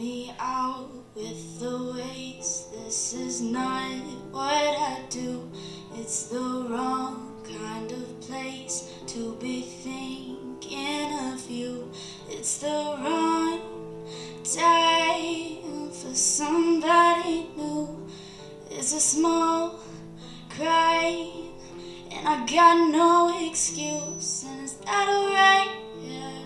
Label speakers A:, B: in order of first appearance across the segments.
A: me out with the waste. This is not what I do. It's the wrong kind of place to be thinking of you. It's the wrong time for somebody new. It's a small crime and I got no excuse. And is that alright? Yeah.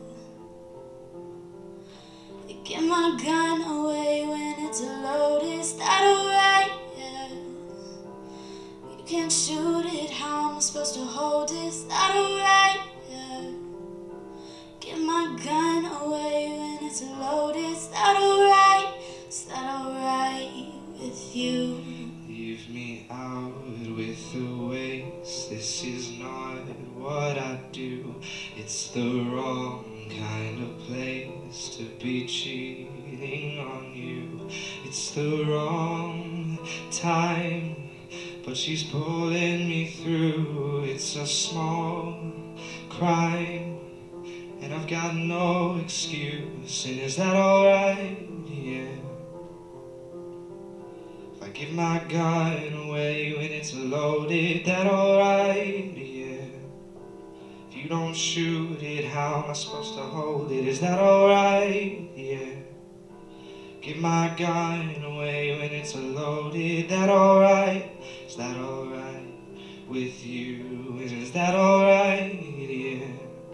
A: Get my gun away when it's loaded. Is that alright? Yeah. You can't shoot it, how am I supposed to hold it? Is that alright? Yeah. Get my gun away when it's loaded. Is that alright? Is that alright with you?
B: Leave me out with the waste. This is not what I do. It's the wrong kind of place to be cheating on you. It's the wrong time, but she's pulling me through. It's a small crime and I've got no excuse. And is that alright? Yeah. If I give my gun away when it's loaded, that alright? Yeah. If you don't shoot it, how am I supposed to hold it? Is that alright? Yeah. Give my gun away when it's loaded, that alright? Is that alright with you? Is that alright? Yeah.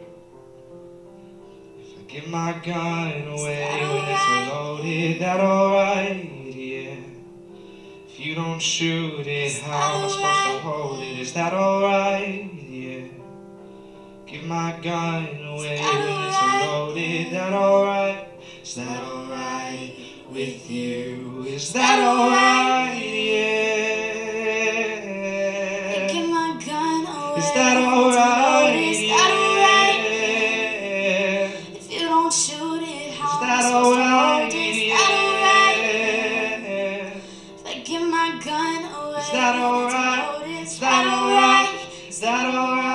B: If I give my gun away when it's loaded, that alright? Yeah. If you don't shoot it, how am I supposed to hold it? Is that alright? Yeah. Give my gun away when it's loaded, that alright? Is that alright with you? Is that alright? Yeah.
A: Get my gun away.
B: Is that alright?
A: Is that alright? If you don't shoot it, how am I supposed to hold it? Is that alright? If I get my gun away,
B: Is that alright? Is that alright? Is that alright?